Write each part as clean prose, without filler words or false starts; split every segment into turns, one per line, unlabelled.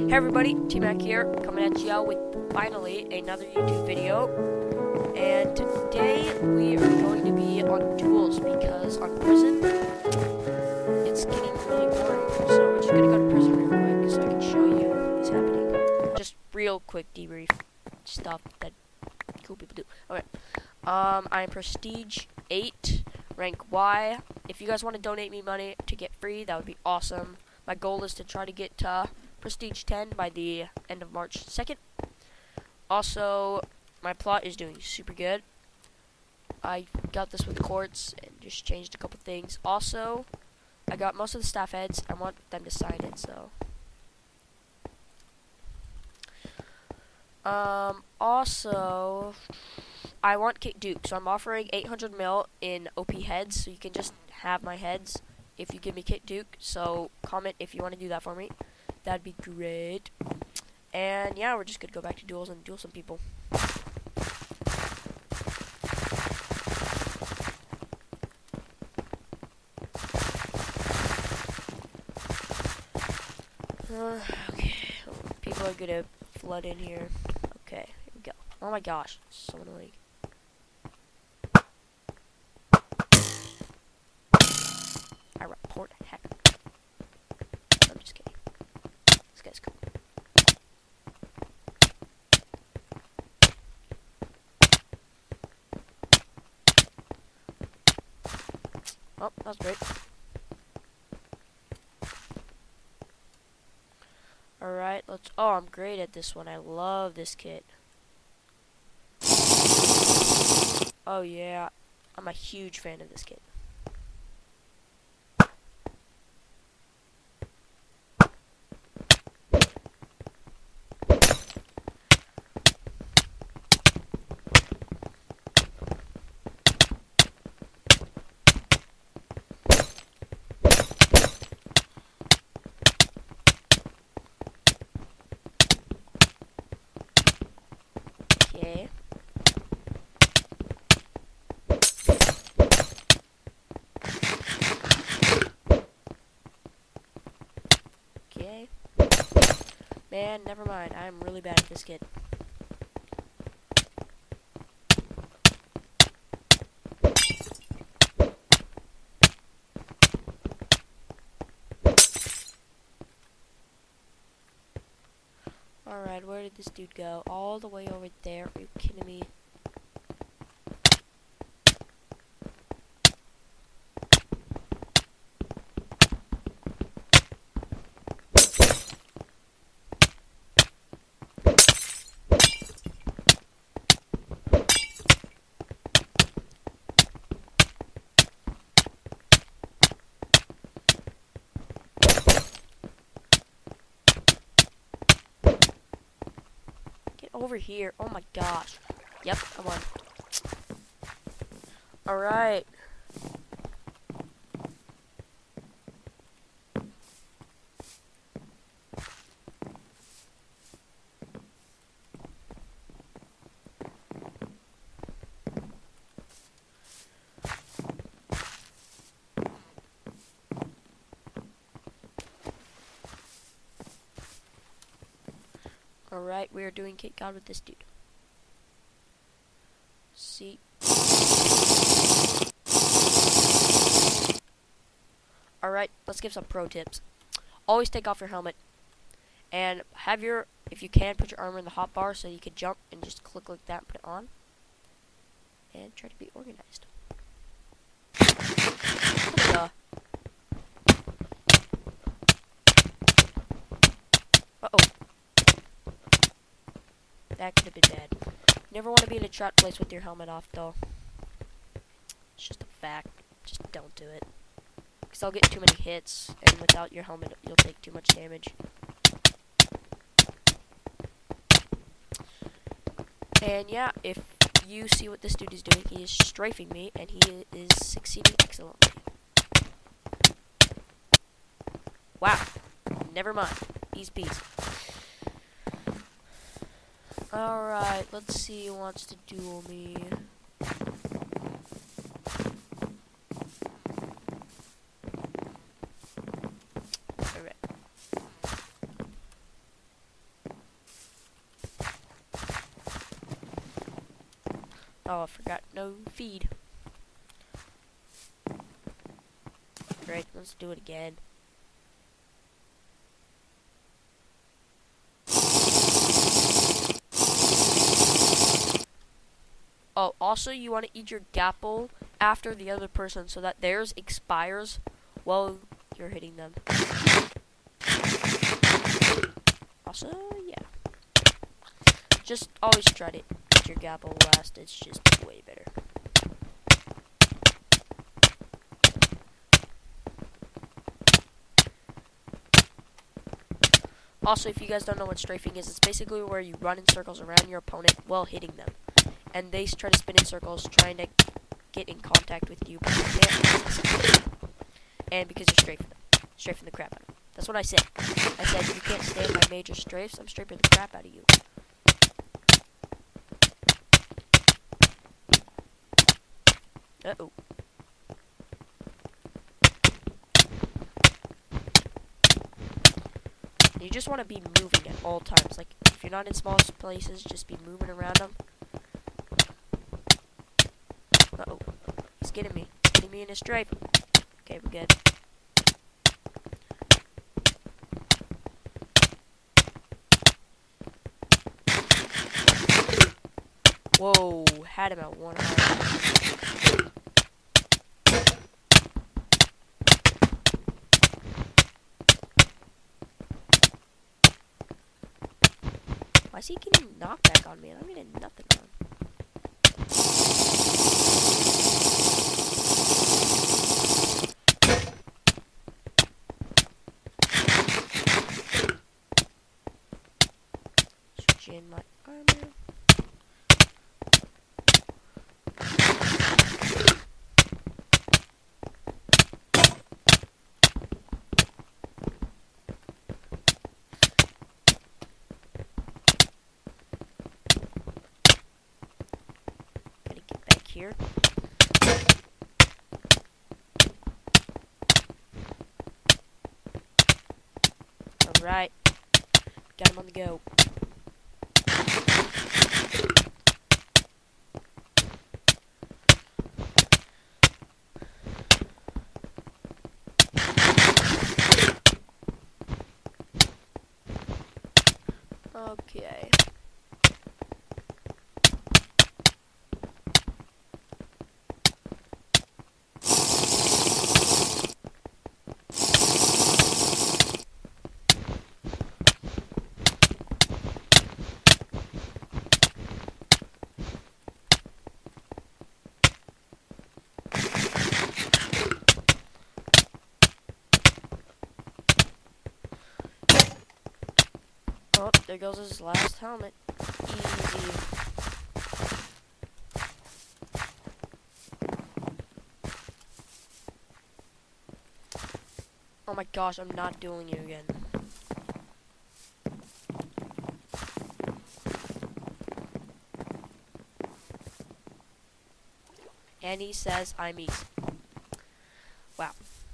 Hey everybody, T-Mac here, coming at you with finally another YouTube video. And today we are going to be on duels because on prison it's getting really boring. So we're just gonna go to prison real quick so I can show you what's happening. Just real quick debrief stuff that cool people do. Okay. I'm Prestige 8, rank Y. If you guys want to donate me money to get free, that would be awesome. My goal is to try to get Prestige 10 by the end of March 2nd. Also, my plot is doing super good. I got this with the courts and just changed a couple things. Also, I got most of the staff heads. I want them to sign it, so. Also, I want Kick Duke, so I'm offering 800 mil in OP heads, so you can just have my heads if you give me Kick Duke. So comment if you want to do that for me. That'd be great. And yeah, we're just gonna go back to duels and duel some people. Okay, people are gonna flood in here. Okay, here we go. Oh my gosh, so annoying. I report hacker. I'm just kidding. This guy's cool. Oh, that was great. Alright, let's... Oh, I'm great at this one. I love this kit. Oh, yeah. I'm a huge fan of this kit. Okay. Okay. Man, never mind. I'm really bad at this kid. Alright, where did this dude go? All the way over there. Are you kidding me? Over here. Oh my gosh. Yep, I won. Alright. Alright, we are doing Kick God with this dude. See. Alright, let's give some pro tips. Always take off your helmet. And have your, if you can, put your armor in the hotbar so you can jump and just click like that and put it on. And try to be organized. What the? Uh-oh. That could have been bad. You never want to be in a trap place with your helmet off, though. It's just a fact. Just don't do it. Because I'll get too many hits, and without your helmet, you'll take too much damage. And yeah, if you see what this dude is doing, he is strafing me, and he is succeeding excellently. Wow. Never mind. Easy peasy. Alright, let's see who wants to duel me. Oh, I forgot. No feed. Great, let's do it again. Oh, also you want to eat your gapple after the other person so that theirs expires while you're hitting them. Also, yeah. Just always try to eat your gapple last. It's just way better. Also, if you guys don't know what strafing is, it's basically where you run in circles around your opponent while hitting them. And they try to spin in circles trying to get in contact with you, but you can't. And because you're strafing the crap out of them. That's what I said. I said, you can't stand my major strafes, I'm strafing the crap out of you. Uh-oh. You just want to be moving at all times. Like, if you're not in small places, just be moving around them. Uh-oh. He's getting me. Getting me in his strafe. Okay, we're good. Whoa, had him at one heart. Why is he getting knockback on me and I'm getting nothing on? Switch in my armor. Here. Alright. Got him on the go. Okay. Oh, there goes his last helmet. Easy. Oh my gosh, I'm not dueling you again. And he says I'm easy. Wow.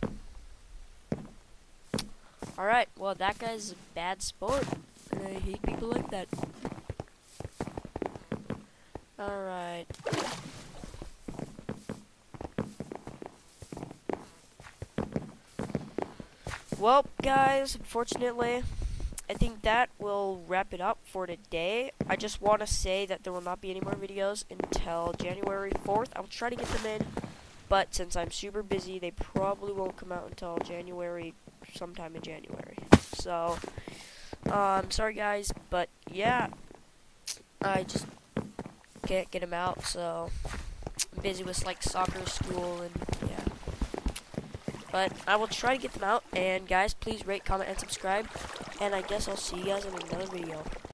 Alright, well that guy's a bad sport. And I hate people like that. Alright. Well, guys, unfortunately, I think that will wrap it up for today. I just want to say that there will not be any more videos until January 4th. I'll try to get them in, but since I'm super busy, they probably won't come out until sometime in January. So, sorry guys, but yeah, I just can't get them out, so I'm busy with like soccer, school, and yeah. But I will try to get them out, and guys, please rate, comment, and subscribe, and I guess I'll see you guys in another video.